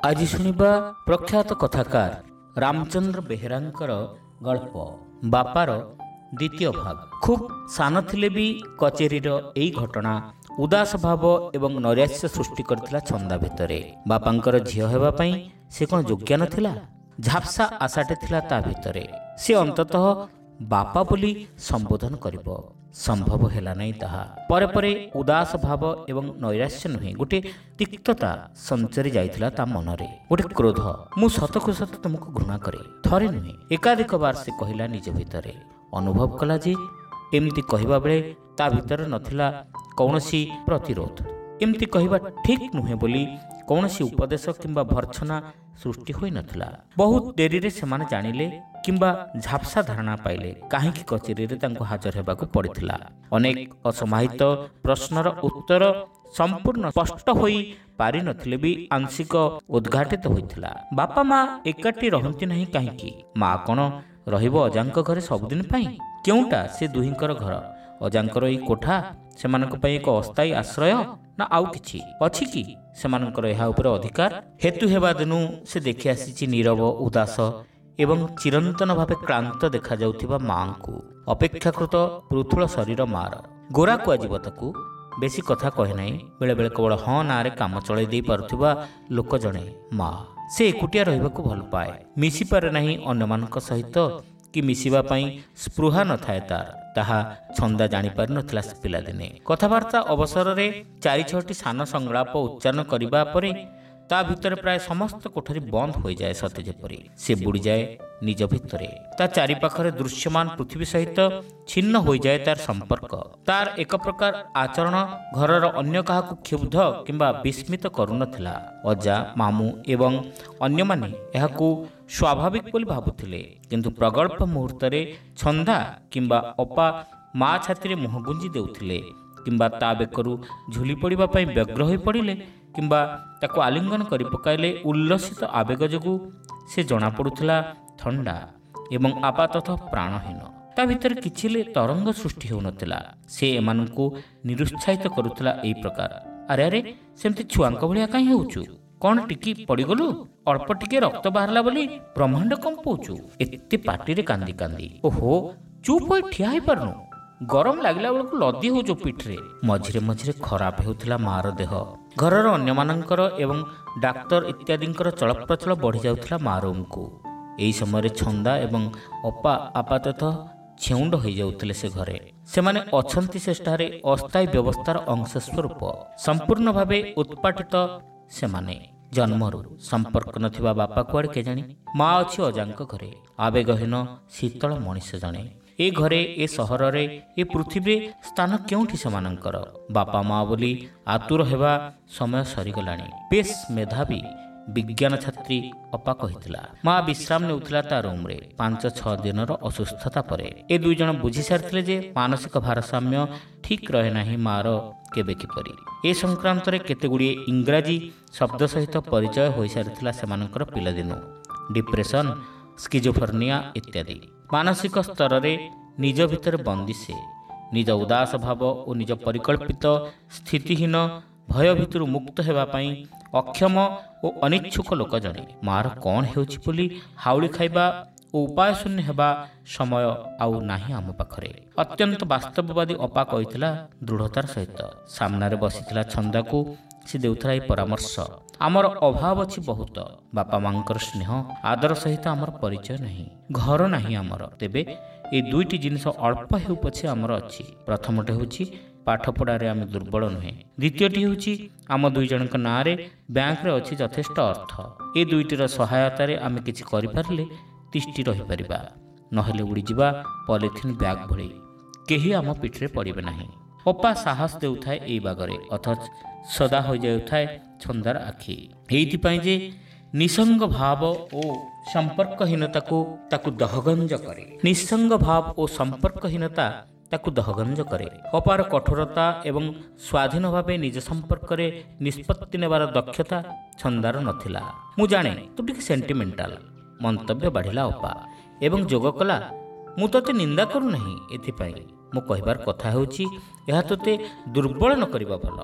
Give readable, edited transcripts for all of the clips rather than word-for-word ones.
आज शुणिबा प्रख्यात कथाकार रामचंद्र बेहेरांकर गल्प बापार द्वितीय भाग। खूब सान थिले भी कचेरीर एई घटना उदास भाव एवं नैराश्य सृष्टि करथिला छंदा भितरे। बापांकर झियो हेबा पई से कोन योग्य नथिला? झापसा आशाटे थिला ता भितरे। से अंततः बापा बोली संबोधन करिब, संभव हेला नहीं ताहा। परे परे उदास भाव एवं नैराश्य नुहे गोटे तिक्तता संचरी जाइथिला ता मनरे, गोटे क्रोध। मु सतकु सत तुमको घृणा करे, थरे नुहे एकाधिक बार से कहिला निज भितरे। अनुभव कला जे एमती कहिबा बेले ता भितर नथिला कौनसी प्रतिरोध। एमती कहिबा ठीक नुहे बोली कौनसी उपदेश किंबा भर्छना सृष्टि होई नथिला। बहुत देरी रे सेमाने जानिले किंबा झापसा धारणा पाइले काहेकि कचेरी रे तांको हाजर हेबाकु पड़िथिला। अनेक असमाहित प्रश्नर उत्तर संपूर्ण स्पष्ट होई पारि नथिले भी आंशिक उद्घाटित होइथिला। बापा माँ एकाठी रहंती नहीं काहेकि? माँ कोन रहिबो अजांक घरे सबदिन पई? केउटा से दुहिंकर घर? अजांकर एई कोठा सेमानक पई एक अस्थायी आश्रय ना आउ किछि अछि कि सेमानकर एहा उपरे अधिकार? हेतु हेबा दिनु से देखि आसीछि नीरव उदास एवं चिरंतन भावे क्लांत देखा जाउथिबा माँ को। अपेक्षाकृत पृथुल शरीर मार गोरा कुआजिब ताकू बेसी कथा कहे नाही। बेले बेले केवल हाँ ना रे काम चलाई दे पारुथिबा लोक जणे माँ। से एकुटिया रहिबाकू भल पाए, मिसी पारे नाही अन्यमानक सहित कि मिसिबा पई स्पृहा न थाए तार। ताहा छंदा जानी पारि नथिला पिलादिने। कथाबार्ता अवसर रे 4-6टी सान संगलाप उच्चारण करिबा परे ता भितर प्राय समस्त कोठरी बंद हो जाए सते जेपरी। से बुड़ी जाए निज भितरे। ता चारि पाखरे दृश्यमान पृथ्वी सहित छिन्न हो जाए तार संपर्क। तार एक प्रकार आचरण घरर अन्य काहाकु क्षुब्ध किंबा विस्मित करुनथिला। अजा मामू एवं अन्य माने एहाकु स्वाभाविक बोली भाबुथिले, किंतु प्रगल्भ मुहूर्त रे छंदा किंबा अपा माँ छाती रे मुह गुंजी देउथिले किंबा ता बेकरू झुली पड़िबा पई व्यग्र होई पड़िले किंबा ताको आलिंगन करि पकाइले उल्लसित आवेग जोगु से जणा पड़ुथिला ठंडा एवं आपाततः प्राणहीन। ता भितर किछिले तरंग सृष्टि होउनथिला। से एमानकु निरुत्साहित करुथिला एई प्रकार, अरे अरे सेमति छुआंक भलिया काई होउछु? कौन टिकी पड़गलु? अल्प टिके रक्त बाहरला बोली ब्रह्मांड कंपौचु? एते पाटिरे कांदी कांदी ओहो चुप होई ठिया होई पारनु? गरम लागला बेलକୁ लदी हो जो पिठरे। मझिरे मझिरे खराब हेउथिला मार देह। घरर अन्यमानंकर एवं डाक्तर इत्यादिंकर चलप्रचल बढ़ी जाउथिला माँ रूमକୁ। एई समय छंदा एवं अपा आपाततः छेउंड होई जाउथिले से घरे। सेमाने अछंती सेष्ठारे अस्थायी व्यवस्थार अंश स्वरूप संपूर्ण भावे उत्पाटित। सेमाने जन्मरू संपर्क नथिबा बापा कुआड़े के जानी? माँ अछि अजांक घरे, आवेगहीन शीतल मनीष जाने। ए घरे ए सहर रे ए पृथ्वी स्थान केउठी सेमानंकर? बापा माँ बोली आतुर हेबा समय सरीगलाणी। बेस मेधावी विज्ञान छात्री अपा कहिथिला। माँ विश्राम नेउथिला ता रूम रे 5-6 दिनर असुस्थता परे। ए दुई जण बुझी सारथिले जे मानसिक भारसाम्य ठीक रहे नाही मार केबे किपरि। ए संक्रांत रे केते गुडी इंग्राजी शब्द सहित परिचय होई सारथिला सेमानकर पिलादिनु। डिप्रेशन, स्किजोफ्रेनिया इत्यादि मानसिक स्तर रे निज भितर बंदी से निज उदास भाव और निज परिकल्पित स्थितिहीन भय भितर मुक्त हेबा पई अक्षम और अनिच्छुक लोक जणे। मार कौन हेउछि बोली हाउली खाइबा और उपाय शून्य हेबा समय आउ नाही आम पाखरे। अत्यंत वास्तववादी अपा कहिथिला दृढ़तार सहित। सामना रे बसिथिला छंदाकू से देउथरा ए परामर्श। आमर अभाव अछि बहुत। बापा मांकर स्नेह आदर सहित आमर परिचय नहीं, घर नहीं आमर। तेबे ए दुईटी जिनिस अल्प हेउ पछे आमर अछि। प्रथमटे होछि पाठ पढ़ारे आम दुर्बल नुहे। द्वितीयटी होछि आम दुई जनक नाँ रे बैंक रे अछि यथेष्ट अर्थ। ए दुईटीर सहायता रे आम किछि करि पारले तिष्टि रहि परिबा, नहेले उड़ी जिबा पॉलिथिन बैग भଳି केही आम पिठरे पड़िबे नाही। अपा साहस देउथाय एई बागरे, अथच सदा हो जाउथाय छंदार आखि। एइथिपाई जे निसंग भाव ओ संपर्कहीनता को ताकु दहगंज करे। निसंग भाव ओ संपर्कहीनता ताकु दहगंज करे। अपार कठोरता एवं स्वाधीन भावे निज संपर्क रे निष्पत्ति नेबार दक्षता छंदार नथिला। मु जाने तू टिके सेंटिमेंटाल मंतव्य बाढ़िला अपा एवं जोग कला। मु तते निंदा करू नहीं। एथिपाई मु कहिबार कथा हेउछि एहा तते दुर्बल न करिबा भल।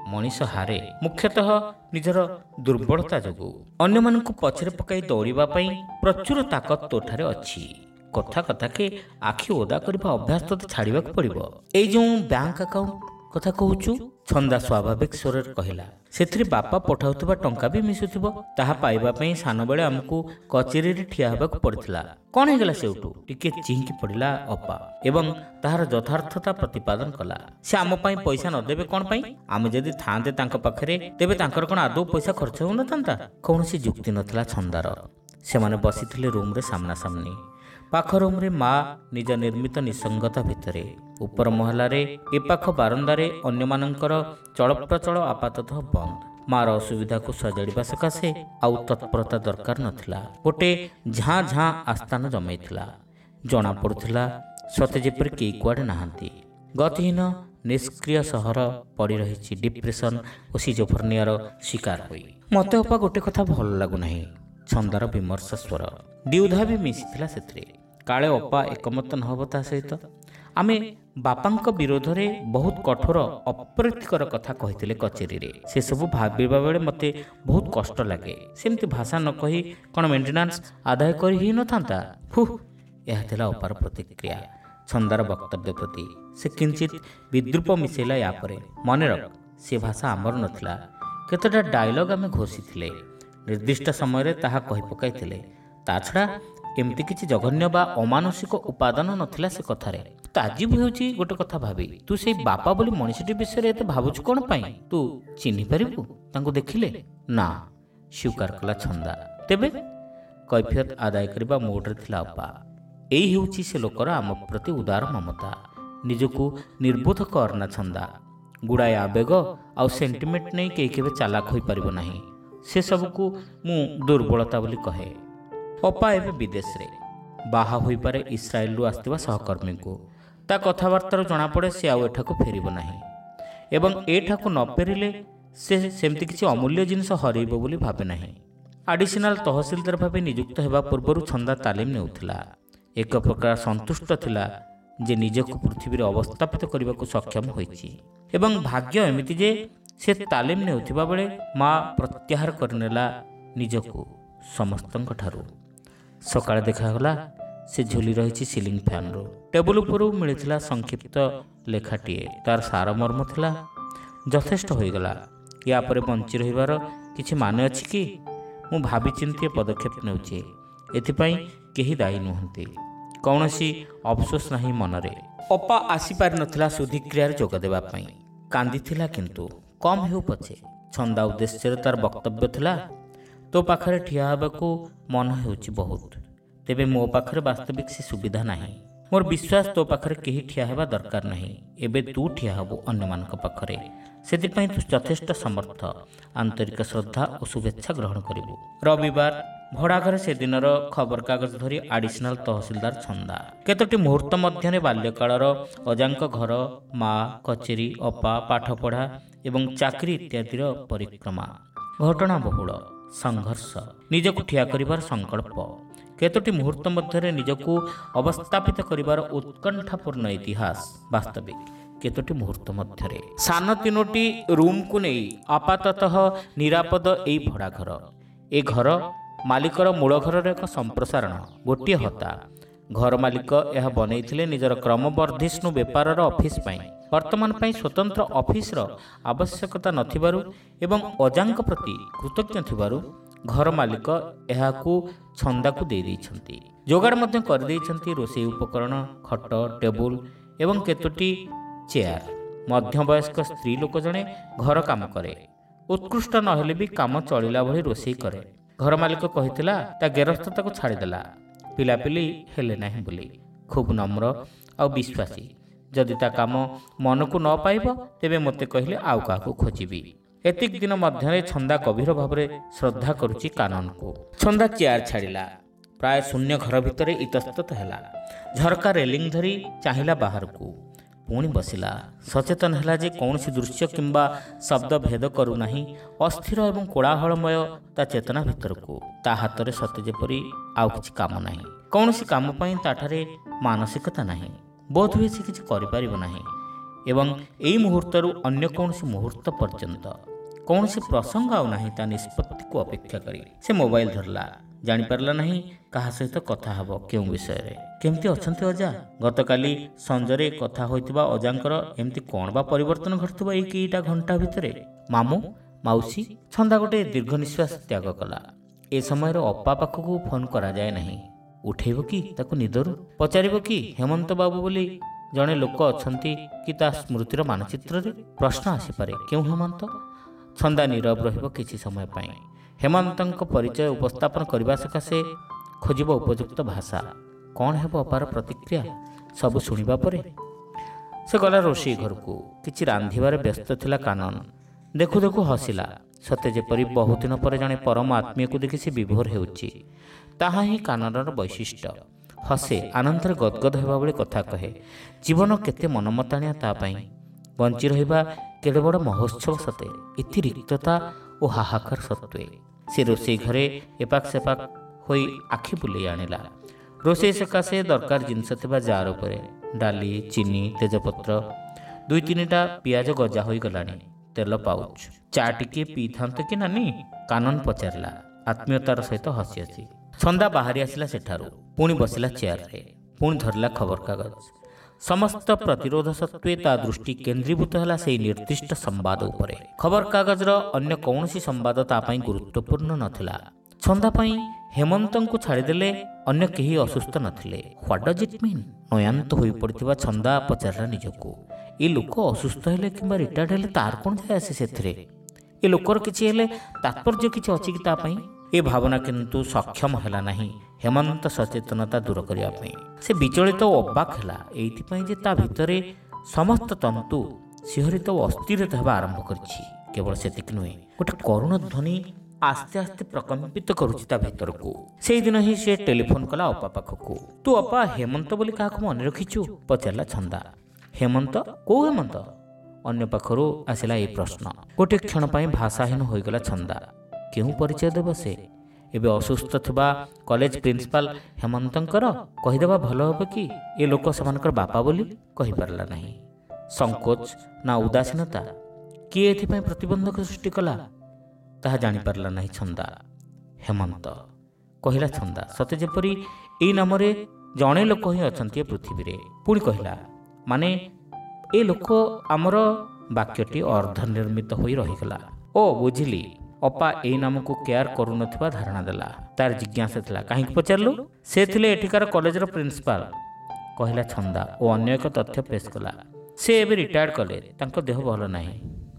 ମଣିଷ ହାରେ ମୁଖ୍ୟତଃ ନିଜର ଦୁର୍ବଳତା ଯୋଗୁଁ। ଅନ୍ୟମାନଙ୍କୁ ପଛରେ ପକାଇ ଦୌଡ଼ିବା ପାଇଁ ପ୍ରଚୁର ତାକତ ତୋଠାରେ ଅଛି। କଥା କଥାକେ ଆଖି ଓଦା କରିବା ଅଭ୍ୟାସ ତୋତେ ଛାଡ଼ିବାକୁ ପଡ଼ିବ। ଏଇ ଯେଉଁ ବ୍ୟାଙ୍କ ଆକାଉଣ୍ଟ କଥା କହୁଛୁ, ଛନ୍ଦା ସ୍ୱାଭାବିକ ସ୍ୱରରେ କହିଲା। ସେଥିରେ ବାପା ପଠାଉଥିବା ଟଙ୍କା ବି ମିଶୁଥିବ। ତାହା ପାଇବା ପାଇଁ ସାନବେଳେ ଆମକୁ କଚେରୀରେ ଠିଆ ହେବାକୁ ପଡ଼ିଥିଲା। କ'ଣ ହେଇଗଲା ସେଉଠୁ? ଟିକେ ଚିହିଁକି ପଡ଼ିଲା ଅପା ଏବଂ ତାହାର ଯଥାର୍ଥତା ପ୍ରତିପାଦନ କଲା। ସେ ଆମ ପାଇଁ ପଇସା ନଦେବେ କ'ଣ ପାଇଁ? ଆମେ ଯଦି ଥାନ୍ତେ ତାଙ୍କ ପାଖରେ, ତେବେ ତାଙ୍କର କ'ଣ ଆଦୌ ପଇସା ଖର୍ଚ୍ଚ ହେଉନଥାନ୍ତା? କୌଣସି ଯୁକ୍ତି ନଥିଲା ଛନ୍ଦାର। ସେମାନେ ବସିଥିଲେ ରୁମ୍ରେ ସାମ୍ନାସାମ୍ନି। ପାଖ ରୁମ୍ରେ ମା ନିଜ ନିର୍ମିତ ନିସଙ୍ଗତା ଭିତରେ, ଉପର ମହଲାରେ ଏପାଖ ବାରନ୍ଦାରେ ଅନ୍ୟମାନଙ୍କର ଚଳପ୍ରଚଳ ଆପାତତଃ ବନ୍ଦ। ମାର ଅସୁବିଧାକୁ ସଜାଡ଼ିବା ସକାଶେ ଆଉ ତତ୍ପରତା ଦରକାର ନଥିଲା। ଗୋଟେ ଝାଁ ଝାଁ ଆସ୍ଥାନ ଜମେଇଥିଲା। ଜଣାପଡ଼ୁଥିଲା ସତେ ଯେପରି କେହି କୁଆଡ଼େ ନାହାନ୍ତି। ଗତିହୀନ ନିଷ୍କ୍ରିୟ ସହର ପଡ଼ି ରହିଛି ଡିପ୍ରେସନ ଓ ସିଜୋଫର୍ନିଆର ଶିକାର ହୋଇ। ମୋତେ ଅପା ଗୋଟେ କଥା ଭଲ ଲାଗୁନାହିଁ। ଛନ୍ଦାର ବିମର୍ଷ ସ୍ୱର, ଦ୍ୱିଧା ବି ମିଶିଥିଲା ସେଥିରେ। କାଳେ ଅପା ଏକମତ ନ ହେବ ତା ସହିତ। ଆମେ ବାପାଙ୍କ ବିରୋଧରେ ବହୁତ କଠୋର ଅପ୍ରୀତିକର କଥା କହିଥିଲେ କଚେରୀରେ। ସେସବୁ ଭାବିବା ବେଳେ ମୋତେ ବହୁତ କଷ୍ଟ ଲାଗେ। ସେମିତି ଭାଷା ନ କହି କ'ଣ ମେଣ୍ଟେନାନ୍ସ ଆଦାୟ କରି ହେଇନଥାନ୍ତା? ଏହା ଥିଲା ଅପାର ପ୍ରତିକ୍ରିୟା ଛନ୍ଦାର ବକ୍ତବ୍ୟ ପ୍ରତି। ସେ କିଞ୍ଚିତ୍ ବିଦ୍ରୂପ ମିଶାଇଲା ୟା ପରେ। ମନେ ରଖ, ସେ ଭାଷା ଆମର ନଥିଲା। କେତେଟା ଡାଇଲଗ୍ ଆମେ ଘୋଷିଥିଲେ, ନିର୍ଦ୍ଦିଷ୍ଟ ସମୟରେ ତାହା କହି ପକାଇଥିଲେ। ତା ଛଡ଼ା ଏମିତି କିଛି ଜଘନ୍ୟ ବା ଅମାନସିକ ଉପାଦାନ ନଥିଲା ସେ କଥାରେ। ତାଜିବ ହେଉଛି ଗୋଟେ କଥା ଭାବି, ତୁ ସେଇ ବାପା ବୋଲି ମଣିଷଟି ବିଷୟରେ ଏତେ ଭାବୁଛୁ କ'ଣ ପାଇଁ? ତୁ ଚିହ୍ନି ପାରିବୁ ତାଙ୍କୁ ଦେଖିଲେ? ନା, ସ୍ୱୀକାର କଲା ଛନ୍ଦା। ତେବେ କୈଫିୟତ ଆଦାୟ କରିବା ମୁଡରେ ଥିଲା ଅପା। ଏଇ ହେଉଛି ସେ ଲୋକର ଆମ ପ୍ରତି ଉଦାର ମମତା। ନିଜକୁ ନିର୍ବୋଧ କରନା ଛନ୍ଦା। ଗୁଡ଼ାଏ ଆବେଗ ଆଉ ସେଣ୍ଟିମେଣ୍ଟ ନେଇ କେହି କେବେ ଚାଲାକ ହୋଇପାରିବ ନାହିଁ। ସେସବୁକୁ ମୁଁ ଦୁର୍ବଳତା ବୋଲି କହେ। ଅପା ଏବେ ବିଦେଶରେ, ବାହା ହୋଇପାରେ ଇସ୍ରାଏଲରୁ ଆସିଥିବା ସହକର୍ମୀଙ୍କୁ। ତା କଥାବାର୍ତ୍ତାରୁ ଜଣାପଡ଼େ ସେ ଆଉ ଏଠାକୁ ଫେରିବ ନାହିଁ ଏବଂ ଏଠାକୁ ନ ଫେରିଲେ ସେ ସେମିତି କିଛି ଅମୂଲ୍ୟ ଜିନିଷ ହରାଇବ ବୋଲି ଭାବେ ନାହିଁ। ଆଡ଼ିସନାଲ ତହସିଲଦାର ଭାବେ ନିଯୁକ୍ତ ହେବା ପୂର୍ବରୁ ଛନ୍ଦା ତାଲିମ ନେଉଥିଲା। ଏକ ପ୍ରକାର ସନ୍ତୁଷ୍ଟ ଥିଲା ଯେ ନିଜକୁ ପୃଥିବୀରେ ଅବସ୍ଥାପିତ କରିବାକୁ ସକ୍ଷମ ହୋଇଛି। ଏବଂ ଭାଗ୍ୟ ଏମିତି ଯେ ସେ ତାଲିମ ନେଉଥିବା ବେଳେ ମା ପ୍ରତ୍ୟାହାର କରିନେଲା ନିଜକୁ ସମସ୍ତଙ୍କ ଠାରୁ। ସକାଳେ ଦେଖାଗଲା ସେ ଝୁଲି ରହିଛି ସିଲିଂ ଫ୍ୟାନ୍ରୁ। ଟେବୁଲ ଉପରୁ ମିଳିଥିଲା ସଂକ୍ଷିପ୍ତ ଲେଖାଟିଏ। ତାର ସାରମର୍ମ ଥିଲା, ଯଥେଷ୍ଟ ହୋଇଗଲା। ୟା ପରେ ବଞ୍ଚି ରହିବାର କିଛି ମାନେ ଅଛି କି? ମୁଁ ଭାବିଚିନ୍ତି ଏ ପଦକ୍ଷେପ ନେଉଛି। ଏଥିପାଇଁ କେହି ଦାୟୀ ନୁହନ୍ତି। କୌଣସି ଅଫସୋସ ନାହିଁ ମନରେ। ଅପା ଆସିପାରିନଥିଲା ଶୁଦ୍ଧିକ୍ରିୟାରେ ଯୋଗ ଦେବା ପାଇଁ। କାନ୍ଦିଥିଲା କିନ୍ତୁ କମ୍ ହେଉ ପଛେ। ଛନ୍ଦା ଉଦ୍ଦେଶ୍ୟରେ ତାର ବକ୍ତବ୍ୟ ଥିଲା, ତୋ ପାଖରେ ଠିଆ ହେବାକୁ ମନ ହେଉଛି ବହୁତ, ତେବେ ମୋ ପାଖରେ ବାସ୍ତବିକ ସେ ସୁବିଧା ନାହିଁ। ମୋର ବିଶ୍ୱାସ ତୋ ପାଖରେ କେହି ଠିଆ ହେବା ଦରକାର ନାହିଁ। ଏବେ ତୁ ଠିଆ ହେବୁ ଅନ୍ୟମାନଙ୍କ ପାଖରେ। ସେଥିପାଇଁ ତୁ ଯଥେଷ୍ଟ ସମର୍ଥ। ଆନ୍ତରିକ ଶ୍ରଦ୍ଧା ଓ ଶୁଭେଚ୍ଛା ଗ୍ରହଣ କରିବୁ। ରବିବାର ଭଡ଼ାଘରେ ସେଦିନର ଖବରକାଗଜ ଧରି ଆଡ଼ିସନାଲ ତହସିଲଦାର ଛନ୍ଦା। କେତୋଟି ମୁହୂର୍ତ୍ତ ମଧ୍ୟରେ ବାଲ୍ୟକାଳର ଅଜାଙ୍କ ଘର, ମା, କଚେରୀ, ଅପା, ପାଠପଢ଼ା ଏବଂ ଚାକିରି ଇତ୍ୟାଦିର ପରିକ୍ରମା। ଘଟଣା ବହୁଳ, ସଂଘର୍ଷ, ନିଜକୁ ଠିଆ କରିବାର ସଂକଳ୍ପ। କେତୋଟି ମୁହୂର୍ତ୍ତ ମଧ୍ୟରେ ନିଜକୁ ଅବସ୍ଥାପିତ କରିବାର ଉତ୍କଣ୍ଠାପୂର୍ଣ୍ଣ ଇତିହାସ। ବାସ୍ତବିକ କେତୋଟି ମୁହୂର୍ତ୍ତ ମଧ୍ୟରେ ସାନ ତିନୋଟି ରୁମ୍କୁ ନେଇ ଆପାତତଃ ନିରାପଦ ଏଇ ଭଡ଼ାଘର। ଏ ଘର ମାଲିକର ମୂଳ ଘରର ଏକ ସମ୍ପ୍ରସାରଣ, ଗୋଟିଏ ହତା। ଘର ମାଲିକ ଏହା ବନେଇଥିଲେ ନିଜର କ୍ରମବର୍ଦ୍ଧିଷ୍ଣୁ ବେପାରର ଅଫିସ ପାଇଁ। ବର୍ତ୍ତମାନ ପାଇଁ ସ୍ୱତନ୍ତ୍ର ଅଫିସର ଆବଶ୍ୟକତା ନଥିବାରୁ ଏବଂ ଅଜାଙ୍କ ପ୍ରତି କୃତଜ୍ଞ ଥିବାରୁ ଘର ମାଲିକ ଏହାକୁ ଛନ୍ଦାକୁ ଦେଇଦେଇଛନ୍ତି। ଯୋଗାଡ଼ ମଧ୍ୟ କରିଦେଇଛନ୍ତି ରୋଷେଇ ଉପକରଣ, ଖଟ, ଟେବୁଲ ଏବଂ କେତୋଟି ଚେୟାର। ମଧ୍ୟବୟସ୍କ ସ୍ତ୍ରୀ ଲୋକ ଜଣେ ଘର କାମ କରେ। ଉତ୍କୃଷ୍ଟ ନହେଲେ ବି କାମ ଚଳିଲା ଭଳି ରୋଷେଇ କରେ। ଘର ମାଲିକ କହିଥିଲା ତା ଗେରସ୍ତ ତାକୁ ଛାଡ଼ିଦେଲା, ପିଲାପିଲି ହେଲେ ନାହିଁ ବୋଲି। ଖୁବ୍ ନମ୍ର ଆଉ ବିଶ୍ୱାସୀ। ଯଦି ତା କାମ ମନକୁ ନ ପାଇବ ତେବେ ମୋତେ କହିଲେ ଆଉ କାହାକୁ ଖୋଜିବି। ଏତିକି ଦିନ ମଧ୍ୟରେ ଛନ୍ଦା ଗଭୀର ଭାବରେ ଶ୍ରଦ୍ଧା କରୁଛି କାନନକୁ। ଛନ୍ଦା ଚେୟାର ଛାଡ଼ିଲା। ପ୍ରାୟ ଶୂନ୍ୟ ଘର ଭିତରେ ଇତସ୍ତତ ହେଲା। ଝରକା ରେଲିଂ ଧରି ଚାହିଁଲା ବାହାରକୁ। ପୁଣି ବସିଲା। ସଚେତନ ହେଲା ଯେ କୌଣସି ଦୃଶ୍ୟ କିମ୍ବା ଶବ୍ଦ ଭେଦ କରୁନାହିଁ ଅସ୍ଥିର ଏବଂ କୋଳାହଳମୟ ତା ଚେତନା ଭିତରକୁ। ତା ହାତରେ ସତେ ଯେପରି ଆଉ କିଛି କାମ ନାହିଁ। କୌଣସି କାମ ପାଇଁ ତାଠାରେ ମାନସିକତା ନାହିଁ। ବୋଧହୁଏ ସେ କିଛି କରିପାରିବ ନାହିଁ। ଏବଂ ଏହି ମୁହୂର୍ତ୍ତରୁ ଅନ୍ୟ କୌଣସି ମୁହୂର୍ତ୍ତ ପର୍ଯ୍ୟନ୍ତ କୌଣସି ପ୍ରସଙ୍ଗ ଆଉ ନାହିଁ ତା ନିଷ୍ପତ୍ତିକୁ ଅପେକ୍ଷା କରି ସେ ମୋବାଇଲ ଧରିଲା। ଜାଣିପାରିଲା ନାହିଁ କାହା ସହିତ କଥା ହେବ, କେଉଁ ବିଷୟରେ। କେମିତି ଅଛନ୍ତି ଅଜା? ଗତକାଲି ସଞ୍ଜରେ କଥା ହୋଇଥିବା ଅଜାଙ୍କର ଏମିତି କ'ଣ ବା ପରିବର୍ତ୍ତନ ଘଟିଥିବ ଏଇ କେଇଟା ଘଣ୍ଟା ଭିତରେ? ମାମୁଁ, ମାଉସୀ। ଛନ୍ଦା ଗୋଟେ ଦୀର୍ଘ ନିଶ୍ୱାସ ତ୍ୟାଗ କଲା। ଏ ସମୟରେ ଅପା ପାଖକୁ ଫୋନ କରାଯାଏ ନାହିଁ। ଉଠେଇବ କି ତାକୁ ନିଦରୁ? ପଚାରିବ କି ହେମନ୍ତ ବାବୁ ବୋଲି ଜଣେ ଲୋକ ଅଛନ୍ତି କି ତା ସ୍ମୃତିର ମାନଚିତ୍ରରେ? ପ୍ରଶ୍ନ ଆସିପାରେ, କେଉଁ ହେମନ୍ତ? ଛନ୍ଦା ନୀରବ ରହିବ କିଛି ସମୟ ପାଇଁ। ହେମନ୍ତଙ୍କ ପରିଚୟ ଉପସ୍ଥାପନ କରିବା ସକାଶେ ଖୋଜିବ ଉପଯୁକ୍ତ ଭାଷା। କ'ଣ ହେବ ଅପାର ପ୍ରତିକ୍ରିୟା? ସବୁ ଶୁଣିବା ପରେ ସେ ଗଲା ରୋଷେଇ ଘରକୁ। କିଛି ରାନ୍ଧିବାରେ ବ୍ୟସ୍ତ ଥିଲା କାନନ। ଦେଖୁ ଦେଖୁ ହସିଲା, ସତେ ଯେପରି ବହୁଦିନ ପରେ ଜଣେ ପରମ ଆତ୍ମୀୟକୁ ଦେଖି ସେ ବିଭୋର ହେଉଛି। ତାହା ହିଁ କାନନର ବୈଶିଷ୍ଟ୍ୟ। ହସେ, ଆନନ୍ଦରେ ଗଦଗଦ ହେବା ଭଳି କଥା କହେ। ଜୀବନ କେତେ ମନମତାଣିଆ ତା ପାଇଁ। ବଞ୍ଚି ରହିବା କେଡ଼େ ବଡ଼ ମହୋତ୍ସବ ସତେ। ଏତେ ରିକ୍ତତା ଓ ହାହାକାର ସତ୍ତ୍ୱେ ସେ ରୋଷେଇ ଘରେ ଏପାକ ସେପାକ ହୋଇ ଆଖି ବୁଲେଇ ଆଣିଲା। ରୋଷେଇ ସକାଶେ ଦରକାର ଜିନିଷ ଥିବା ଜାର୍ ଉପରେ ଡାଲି, ଚିନି, ତେଜପତ୍ର, 2-3ଟା ପିଆଜ ଗଜା ହୋଇଗଲାଣି, ତେଲ ପାଉଚ୍। ଚା ଟିକିଏ ପିଇଥାନ୍ତ କି ନାନୀ? କାନନ ପଚାରିଲା ଆତ୍ମୀୟତାର ସହିତ ହସି ହସି। ଛନ୍ଦା ବାହାରି ଆସିଲା ସେଠାରୁ। ପୁଣି ବସିଲା ଚେୟାରରେ। ପୁଣି ଧରିଲା ଖବରକାଗଜ। ସମସ୍ତ ପ୍ରତିରୋଧ ସତ୍ତ୍ୱେ ତା ଦୃଷ୍ଟି କେନ୍ଦ୍ରୀଭୂତ ହେଲା ସେହି ନିର୍ଦ୍ଦିଷ୍ଟ ସମ୍ବାଦ ଉପରେ। ଖବରକାଗଜର ଅନ୍ୟ କୌଣସି ସମ୍ବାଦ ତା ପାଇଁ ଗୁରୁତ୍ୱପୂର୍ଣ୍ଣ ନଥିଲା। ଛନ୍ଦା ପାଇଁ ହେମନ୍ତଙ୍କୁ ଛାଡ଼ିଦେଲେ ଅନ୍ୟ କେହି ଅସୁସ୍ଥ ନଥିଲେ। What does it mean? ନୟାନ୍ତ ହୋଇପଡ଼ିଥିବା ଛନ୍ଦା ପଚାରିଲା ନିଜକୁ। ଏ ଲୋକ ଅସୁସ୍ଥ ହେଲେ କିମ୍ବା ରିଟାୟାର୍ଡ ହେଲେ ତାର କ'ଣ ଯାଏ ଆସେ ସେଥିରେ? ଏ ଲୋକର କିଛି ହେଲେ ତାତ୍ପର୍ଯ୍ୟ କିଛି ଅଛି କି ତା ପାଇଁ? ଏ ଭାବନା କିନ୍ତୁ ସକ୍ଷମ ହେଲା ନାହିଁ ହେମନ୍ତ ସଚେତନତା ଦୂର କରିବା ପାଇଁ। ସେ ବିଚଳିତ ଓ ଅବାକ୍ ହେଲା ଏଇଥିପାଇଁ ଯେ ତା ଭିତରେ ସମସ୍ତ ତନ୍ତୁ ଶିହରିତ ଓ ଅସ୍ଥିରିତ ହେବା ଆରମ୍ଭ କରିଛି। କେବଳ ସେତିକି ନୁହେଁ, ଗୋଟେ କରୁଣ ଧ୍ୱନି ଆସ୍ତେ ଆସ୍ତେ ପ୍ରକମ୍ପିତ କରୁଛି ତା ଭିତରକୁ। ସେଇଦିନ ହିଁ ସେ ଟେଲିଫୋନ କଲା ଅପା ପାଖକୁ। ତୁ ଅପା ହେମନ୍ତ ବୋଲି କାହାକୁ ମନେ ରଖିଛୁ? ପଚାରିଲା ଛନ୍ଦା। ହେମନ୍ତ? କୋଉ ହେମନ୍ତ? ଅନ୍ୟ ପାଖରୁ ଆସିଲା ଏହି ପ୍ରଶ୍ନ। ଗୋଟିଏ କ୍ଷଣ ପାଇଁ ଭାଷାହୀନ ହୋଇଗଲା ଛନ୍ଦା। କେଉଁ ପରିଚୟ ଦେବ ସେ? ଏବେ ଅସୁସ୍ଥ ଥିବା କଲେଜ ପ୍ରିନ୍ସିପାଲ ହେମନ୍ତଙ୍କର? କହିଦେବା ଭଲ ହେବ କି ଏ ଲୋକ ସେମାନଙ୍କର ବାପା ବୋଲି? କହିପାରିଲା ନାହିଁ। ସଂକୋଚ ନା ଉଦାସୀନତା? କିଏ ଏଥିପାଇଁ ପ୍ରତିବନ୍ଧକ ସୃଷ୍ଟି କଲା? ତାହା ଜାଣିପାରିଲା ନାହିଁ ଛନ୍ଦା। ହେମନ୍ତ, କହିଲା ଛନ୍ଦା, ସତେ ଯେପରି ଏଇ ନାମରେ ଜଣେ ଲୋକ ହିଁ ଅଛନ୍ତି ଏ ପୃଥିବୀରେ। ପୁଣି କହିଲା, ମାନେ ଏ ଲୋକ ଆମର? ବାକ୍ୟଟି ଅର୍ଦ୍ଧନିର୍ମିତ ହୋଇ ରହିଗଲା। ଓ ବୁଝିଲି। ଅପା ଏଇ ନାମକୁ କେୟାର କରୁନଥିବା ଧାରଣା ଦେଲା। ତାର ଜିଜ୍ଞାସା ଥିଲା, କାହିଁକି ପଚାରିଲୁ? ସେ ଥିଲେ ଏଠିକାର କଲେଜର ପ୍ରିନ୍ସିପାଲ, କହିଲା ଛନ୍ଦା ଓ ଅନ୍ୟ ଏକ ତଥ୍ୟ ପେଶ କଲା। ସେ ଏବେ ରିଟାୟାର୍ଡ କଲେ। ତାଙ୍କ ଦେହ ଭଲ ନାହିଁ।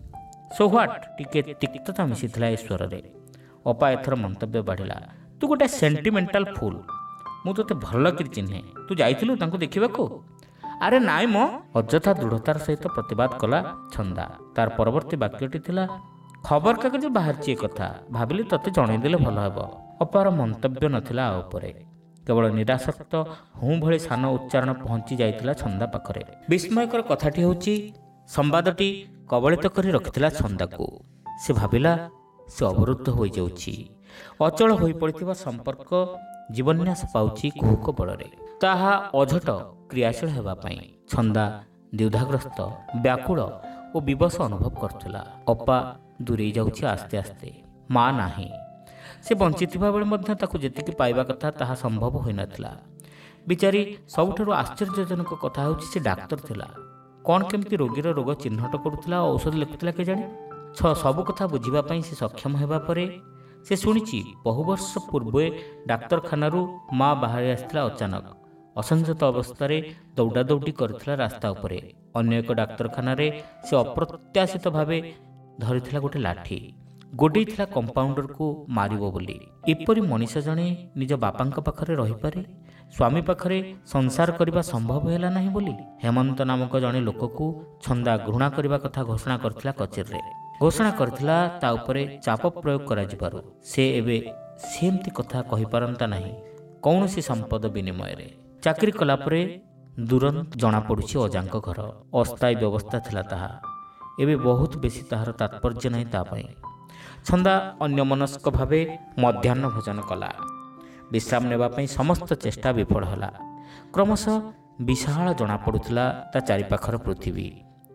So what? ଟିକେ ତିକ୍ତତା ମିଶିଥିଲା ଏ ସ୍ୱରରେ। ଅପା ଏଥର ମନ୍ତବ୍ୟ ବାଢ଼ିଲା, ତୁ ଗୋଟେ ସେଣ୍ଟିମେଣ୍ଟାଲ ଫୁଲ। ମୁଁ ତୋତେ ଭଲ କରି ଚିହ୍ନେ। ତୁ ଯାଇଥିଲୁ ତାଙ୍କୁ ଦେଖିବାକୁ? ଆରେ ନାଇଁ ମ, ଅଯଥା ଦୃଢ଼ତାର ସହିତ ପ୍ରତିବାଦ କଲା ଛନ୍ଦା। ତାର ପରବର୍ତ୍ତୀ ବାକ୍ୟଟି ଥିଲା, ଖବରକାଗଜ ବାହାରିଛି ଏ କଥା, ଭାବିଲି ତତେ ଜଣେଇଦେଲେ ଭଲ ହେବ। ଅପାର ମନ୍ତବ୍ୟ ନଥିଲା ଆ ଉପରେ। କେବଳ ନିରାସକ୍ତ ହୁଁ ଭଳି ସାନ ଉଚ୍ଚାରଣ ପହଞ୍ଚି ଯାଇଥିଲା ଛନ୍ଦା ପାଖରେ। ବିସ୍ମୟକର କଥାଟି ହେଉଛି, ସମ୍ବାଦଟି କବଳିତ କରି ରଖିଥିଲା ଛନ୍ଦାକୁ। ସେ ଭାବିଲା ସେ ଅବରୁଦ୍ଧ ହୋଇଯାଉଛି। ଅଚଳ ହୋଇପଡ଼ିଥିବା ସମ୍ପର୍କ ଜୀବନ୍ୟାସ ପାଉଛି କୁହୁକ ବଳରେ। ତାହା ଅଝଟ କ୍ରିୟାଶୀଳ ହେବା ପାଇଁ ଛନ୍ଦା ଦ୍ୱିଧାଗ୍ରସ୍ତ, ବ୍ୟାକୁଳ ଓ ବିବଶ ଅନୁଭବ କରୁଥିଲା। ଅପା ଦୂରେଇ ଯାଉଛି ଆସ୍ତେ ଆସ୍ତେ। ମା ନାହିଁ। ସେ ବଞ୍ଚିଥିବା ବେଳେ ମଧ୍ୟ ତାକୁ ଯେତିକି ପାଇବା କଥା ତାହା ସମ୍ଭବ ହୋଇନଥିଲା। ବିଚାରୀ ସବୁଠାରୁ ଆଶ୍ଚର୍ଯ୍ୟଜନକ କଥା ହେଉଛି ସେ ଡାକ୍ତର ଥିଲା। କ'ଣ କେମିତି ରୋଗୀର ରୋଗ ଚିହ୍ନଟ କରୁଥିଲା ଓ ଔଷଧ ଲେଖୁଥିଲା କେଜାଣି? ସବୁ କଥା ବୁଝିବା ପାଇଁ ସେ ସକ୍ଷମ ହେବା ପରେ ସେ ଶୁଣିଛି ବହୁ ବର୍ଷ ପୂର୍ବେ ଡାକ୍ତରଖାନାରୁ ମା ବାହାରି ଆସିଥିଲା ଅଚାନକ। ଅସଞ୍ଜତ ଅବସ୍ଥାରେ ଦୌଡ଼ା ଦୌଡ଼ି କରିଥିଲା ରାସ୍ତା ଉପରେ। ଅନ୍ୟ ଏକ ଡାକ୍ତରଖାନାରେ ସେ ଅପ୍ରତ୍ୟାଶିତ ଭାବେ ଧରିଥିଲା ଗୋଟେ ଲାଠି। ଗୋଡ଼େଇଥିଲା କମ୍ପାଉଣ୍ଡରକୁ ମାରିବ ବୋଲି। ଏପରି ମଣିଷ ଜଣେ ନିଜ ବାପାଙ୍କ ପାଖରେ ରହିପାରେ? ସ୍ୱାମୀ ପାଖରେ ସଂସାର କରିବା ସମ୍ଭବ ହେଲା ନାହିଁ ବୋଲି ହେମନ୍ତ ନାମକ ଜଣେ ଲୋକକୁ ଛନ୍ଦା ଘୃଣା କରିବା କଥା ଘୋଷଣା କରିଥିଲା କଚେରୀରେ। ଘୋଷଣା କରିଥିଲା ତା ଉପରେ ଚାପ ପ୍ରୟୋଗ କରାଯିବାରୁ ସେ ଏବେ ସେମିତି କଥା କହିପାରନ୍ତା ନାହିଁ କୌଣସି ସମ୍ପଦ ବିନିମୟରେ। ଚାକିରି କଲା ପରେ ତୁରନ୍ତ ଜଣାପଡ଼ୁଛି ଅଜାଙ୍କ ଘର। ଅସ୍ଥାୟୀ ବ୍ୟବସ୍ଥା ଥିଲା ତାହା। ଏବେ ବହୁତ ବେଶୀ ତାହାର ତାତ୍ପର୍ଯ୍ୟ ନାହିଁ ତା ପାଇଁ। ଛନ୍ଦା ଅନ୍ୟମନସ୍କ ଭାବେ ମଧ୍ୟାହ୍ନ ଭୋଜନ କଲା। ବିଶ୍ରାମ ନେବା ପାଇଁ ସମସ୍ତ ଚେଷ୍ଟା ବିଫଳ ହେଲା। କ୍ରମଶଃ ବିଶାଳ ଜଣାପଡ଼ୁଥିଲା ତା ଚାରିପାଖର ପୃଥିବୀ। ତା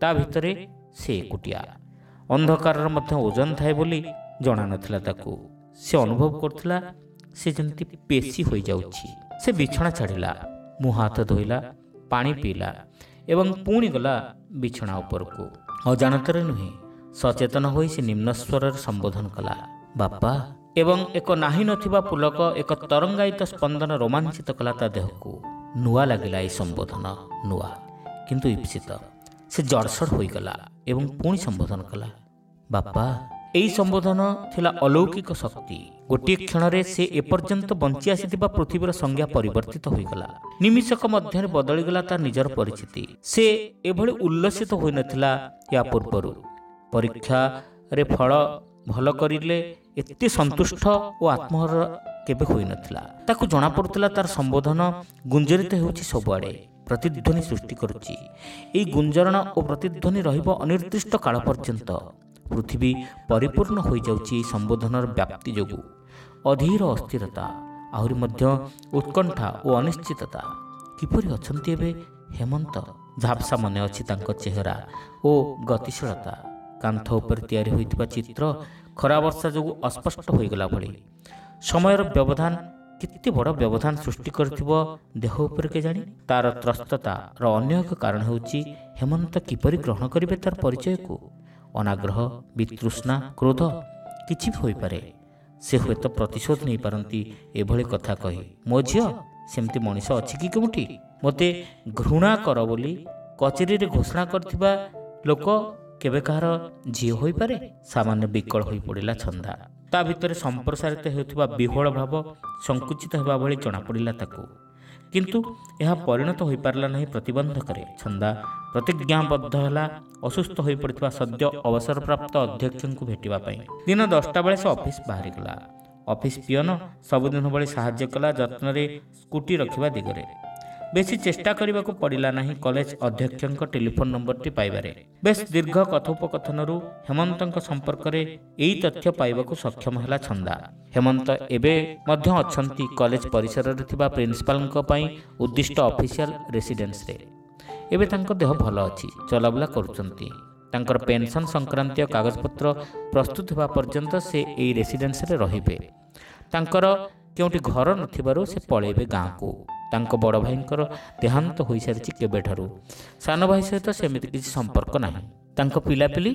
ତା ଭିତରେ ସେ ଏକୁଟିଆ। ଅନ୍ଧକାରର ମଧ୍ୟ ଓଜନ ଥାଏ ବୋଲି ଜଣା ନଥିଲା ତାକୁ। ସେ ଅନୁଭବ କରୁଥିଲା ସେ ଯେମିତି ପେଶୀ ହୋଇଯାଉଛି। ସେ ବିଛଣା ଛାଡ଼ିଲା, ମୁହଁ ହାତ ଧୋଇଲା, ପାଣି ପିଇଲା ଏବଂ ପୁଣି ଗଲା ବିଛଣା ଉପରକୁ। ଅଜାଣତରେ ନୁହେଁ, ସଚେତନ ହୋଇ ସେ ନିମ୍ନ ସ୍ୱରରେ ସମ୍ବୋଧନ କଲା, ବାପା। ଏବଂ ଏକ ନାହିଁ ନଥିବା ପୁଲକ, ଏକ ତରଙ୍ଗାୟିତ ସ୍ପନ୍ଦନ ରୋମାଞ୍ଚିତ କଲା ତା ଦେହକୁ। ନୂଆ ଲାଗିଲା ଏହି ସମ୍ବୋଧନ, ନୂଆ କିନ୍ତୁ ଇପ୍ସିତ। ସେ ଜଡ଼ସଡ଼ ହୋଇଗଲା ଏବଂ ପୁଣି ସମ୍ବୋଧନ କଲା, ବାପା। ଏହି ସମ୍ବୋଧନ ଥିଲା ଅଲୌକିକ ଶକ୍ତି। ଗୋଟିଏ କ୍ଷଣରେ ସେ ଏପର୍ଯ୍ୟନ୍ତ ବଞ୍ଚି ଆସିଥିବା ପୃଥିବୀର ସଂଜ୍ଞା ପରିବର୍ତ୍ତିତ ହୋଇଗଲା। ନିମିଷକ ମଧ୍ୟରେ ବଦଳିଗଲା ତାର ନିଜର ପରିଚିତି। ସେ ଏଭଳି ଉଲ୍ଲସିତ ହୋଇନଥିଲା ୟା ପୂର୍ବରୁ। ପରୀକ୍ଷାରେ ଫଳ ଭଲ କରିଲେ ଏତେ ସନ୍ତୁଷ୍ଟ ଓ ଆତ୍ମହର କେବେ ହୋଇନଥିଲା। ତାକୁ ଜଣାପଡ଼ୁଥିଲା ତାର ସମ୍ବୋଧନ ଗୁଞ୍ଜରିତ ହେଉଛି ସବୁଆଡ଼େ, ପ୍ରତିଧ୍ୱନି ସୃଷ୍ଟି କରୁଛି। ଏହି ଗୁଞ୍ଜରଣ ଓ ପ୍ରତିଧ୍ୱନି ରହିବ ଅନିର୍ଦ୍ଦିଷ୍ଟ କାଳ ପର୍ଯ୍ୟନ୍ତ। ପୃଥିବୀ ପରିପୂର୍ଣ୍ଣ ହୋଇଯାଉଛି ଏହି ସମ୍ବୋଧନର ବ୍ୟାପ୍ତି ଯୋଗୁଁ। ଅଧୀର ଅସ୍ଥିରତା, ଆହୁରି ମଧ୍ୟ ଉତ୍କଣ୍ଠା ଓ ଅନିଶ୍ଚିତତା। କିପରି ଅଛନ୍ତି ଏବେ ହେମନ୍ତ? ଝାପ୍ସା ମନେ ଅଛି ତାଙ୍କ ଚେହେରା ଓ ଗତିଶୀଳତା। କାନ୍ଥ ଉପରେ ତିଆରି ହୋଇଥିବା ଚିତ୍ର ଖରା ବର୍ଷା ଯୋଗୁଁ ଅସ୍ପଷ୍ଟ ହୋଇଗଲା ଭଳି। ସମୟର ବ୍ୟବଧାନ କେତେ ବଡ଼ ବ୍ୟବଧାନ ସୃଷ୍ଟି କରିଥିବ ଦେହ ଉପରେ କେଜାଣି। ତାର ତ୍ରସ୍ତତାର ଅନ୍ୟ ଏକ କାରଣ ହେଉଛି ହେମନ୍ତ କିପରି ଗ୍ରହଣ କରିବେ ତାର ପରିଚୟକୁ। ଅନାଗ୍ରହ, ବିତୃଷ୍ଣା, କ୍ରୋଧ କିଛି ବି ହୋଇପାରେ। ସେ ହୁଏତ ପ୍ରତିଶୋଧ ନେଇପାରନ୍ତି ଏଭଳି କଥା କହି, ମୋ ଝିଅ ସେମିତି ମଣିଷ ଅଛି କି କେଉଁଠି? ମୋତେ ଘୃଣା କର ବୋଲି କଚେରୀରେ ଘୋଷଣା କରିଥିବା ଲୋକ କେବେ କାହାର ଝିଅ ହୋଇପାରେ? ସାମାନ୍ୟ ବିକଳ ହୋଇ ପଡ଼ିଲା ଛନ୍ଦା। ତା ଭିତରେ ସମ୍ପ୍ରସାରିତ ହେଉଥିବା ବିହ୍ୱଳ ଭାବ ସଂକୁଚିତ ହେବା ଭଳି ଜଣାପଡ଼ିଲା ତାକୁ। କିନ୍ତୁ ଏହା ପରିଣତ ହୋଇପାରିଲା ନାହିଁ ପ୍ରତିବନ୍ଧକରେ। ଛନ୍ଦା ପ୍ରତିଜ୍ଞାବଦ୍ଧ ହେଲା ଅସୁସ୍ଥ ହୋଇପଡ଼ିଥିବା ସଦ୍ୟ ଅବସରପ୍ରାପ୍ତ ଅଧ୍ୟକ୍ଷଙ୍କୁ ଭେଟିବା ପାଇଁ। ଦିନ 10ଟା ବେଳେ ସେ ଅଫିସ ବାହାରିଗଲା। ଅଫିସ ପିଅନ ସବୁଦିନ ଭଳି ସାହାଯ୍ୟ କଲା ଯତ୍ନରେ ସ୍କୁଟି ରଖିବା ଦିଗରେ। ବେଶୀ ଚେଷ୍ଟା କରିବାକୁ ପଡ଼ିଲା ନାହିଁ କଲେଜ ଅଧ୍ୟକ୍ଷଙ୍କ ଟେଲିଫୋନ ନମ୍ବରଟି ପାଇବାରେ। ବେଶ ଦୀର୍ଘ କଥୋପକଥନରୁ ହେମନ୍ତଙ୍କ ସମ୍ପର୍କରେ ଏହି ତଥ୍ୟ ପାଇବାକୁ ସକ୍ଷମ ହେଲା ଛନ୍ଦା। ହେମନ୍ତ ଏବେ ମଧ୍ୟ ଅଛନ୍ତି କଲେଜ ପରିସରରେ ଥିବା ପ୍ରିନ୍ସିପାଲଙ୍କ ପାଇଁ ଉଦ୍ଦିଷ୍ଟ ଅଫିସିଆଲ ରେସିଡେନ୍ସରେ। ଏବେ ତାଙ୍କ ଦେହ ଭଲ ଅଛି, ଚଲାବୁଲା କରୁଛନ୍ତି। ତାଙ୍କର ପେନସନ୍ ସଂକ୍ରାନ୍ତୀୟ କାଗଜପତ୍ର ପ୍ରସ୍ତୁତ ହେବା ପର୍ଯ୍ୟନ୍ତ ସେ ଏହି ରେସିଡେନ୍ସରେ ରହିବେ। ତାଙ୍କର କେଉଁଠି ଘର ନଥିବାରୁ ସେ ପଳାଇବେ ଗାଁକୁ। ତାଙ୍କ ବଡ଼ ଭାଇଙ୍କର ଦେହାନ୍ତ ହୋଇସାରିଛି କେବେଠାରୁ। ସାନ ଭାଇ ସହିତ ସେମିତି କିଛି ସମ୍ପର୍କ ନାହିଁ। ତାଙ୍କ ପିଲାପିଲି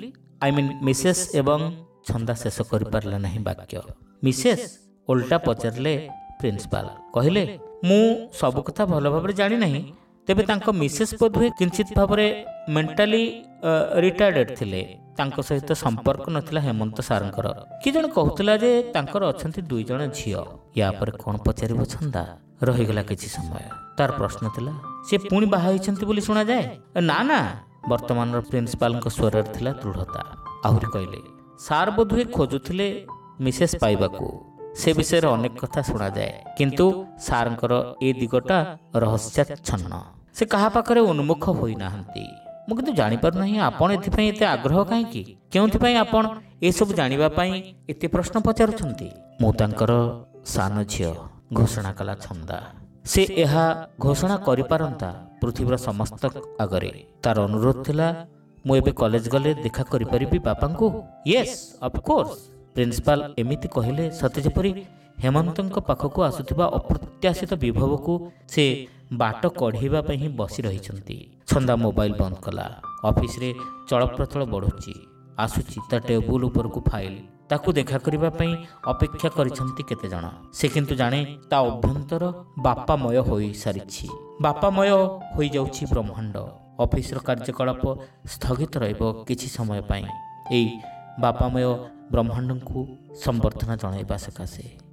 ମିସେସ୍ ଏବଂ ଛନ୍ଦା ଶେଷ କରିପାରିଲା ନାହିଁ ବାକ୍ୟ। ମିସେସ୍? ଓଲଟା ପଚାରିଲେ ପ୍ରିନ୍ସିପାଲ। କହିଲେ, ମୁଁ ସବୁ କଥା ଭଲ ଭାବରେ ଜାଣିନାହିଁ, ତେବେ ତାଙ୍କ ମିସେସ୍ ବୋଧହୁଏ କିଞ୍ଚିତ ଭାବରେ ମେଣ୍ଟାଲି ରିଟାର୍ଡେଡ୍ ଥିଲେ। ତାଙ୍କ ସହିତ ସମ୍ପର୍କ ନଥିଲା ହେମନ୍ତ ସାରଙ୍କର। କି ଜଣେ କହୁଥିଲା ଯେ ତାଙ୍କର ଅଛନ୍ତି 2 ଜଣ ଝିଅ। ୟା ପରେ କ'ଣ ପଚାରିବ ଛନ୍ଦା? ରହିଗଲା କିଛି ସମୟ। ତାର ପ୍ରଶ୍ନ ଥିଲା, ସେ ପୁଣି ବାହା ହୋଇଛନ୍ତି ବୋଲି ଶୁଣାଯାଏ? ନା ନା, ବର୍ତ୍ତମାନର ପ୍ରିନ୍ସିପାଲଙ୍କ ସ୍ୱରରେ ଥିଲା ଦୃଢ଼ତା। ଆହୁରି କହିଲେ, ସାର୍ ବୋଧହୁଏ ଖୋଜୁଥିଲେ ମିସେସ୍ ପାଇବାକୁ। ସେ ବିଷୟରେ ଅନେକ କଥା ଶୁଣାଯାଏ, କିନ୍ତୁ ସାର୍ଙ୍କର ଏ ଦିଗଟା ରହସ୍ୟାଚ୍ଛନ୍ନ। ସେ କାହା ପାଖରେ ଉନ୍ମୁଖ ହୋଇନାହାନ୍ତି। ମୁଁ କିନ୍ତୁ ଜାଣିପାରୁନାହିଁ ଆପଣ ଏଥିପାଇଁ ଏତେ ଆଗ୍ରହ କାହିଁକି? କେଉଁଥିପାଇଁ ଆପଣ ଏସବୁ ଜାଣିବା ପାଇଁ ଏତେ ପ୍ରଶ୍ନ ପଚାରୁଛନ୍ତି? ମୁଁ ତାଙ୍କର ସାନ ଝିଅ, ଘୋଷଣା କଲା ଛନ୍ଦା। ସେ ଏହା ଘୋଷଣା କରିପାରନ୍ତା ପୃଥିବୀର ସମସ୍ତ ଆଗରେ। ତାର ଅନୁରୋଧ ଥିଲା, ମୁଁ ଏବେ କଲେଜ ଗଲେ ଦେଖା କରିପାରିବି ବାପାଙ୍କୁ? Yes, of course. ପ୍ରିନ୍ସିପାଲ ଏମିତି କହିଲେ ସତେ ଯେପରି ହେମନ୍ତଙ୍କ ପାଖକୁ ଆସୁଥିବା ଅପ୍ରତ୍ୟାଶିତ ବିଭବକୁ ସେ ବାଟ କଢ଼େଇବା ପାଇଁ ହିଁ ବସି ରହିଛନ୍ତି। ଛନ୍ଦା ମୋବାଇଲ ବନ୍ଦ କଲା। ଅଫିସରେ ଚଳପ୍ରଚଳ ବଢ଼ୁଛି। ଆସୁଛି ତା ଟେବୁଲ ଉପରକୁ ଫାଇଲ। ତାକୁ ଦେଖା କରିବା ପାଇଁ ଅପେକ୍ଷା କରିଛନ୍ତି କେତେଜଣ। ସେ କିନ୍ତୁ ଜାଣେ ତା ଅଭ୍ୟନ୍ତର ବାପାମୟ ହୋଇସାରିଛି। ବାପାମୟ ହୋଇଯାଉଛି ବ୍ରହ୍ମାଣ୍ଡ। ଅଫିସର କାର୍ଯ୍ୟକଳାପ ସ୍ଥଗିତ ରହିବ କିଛି ସମୟ ପାଇଁ ଏଇ ବାପାମୟ ବ୍ରହ୍ମାଣ୍ଡଙ୍କୁ ସମ୍ବର୍ଦ୍ଧନା ଜଣାଇବା ସକାଶେ।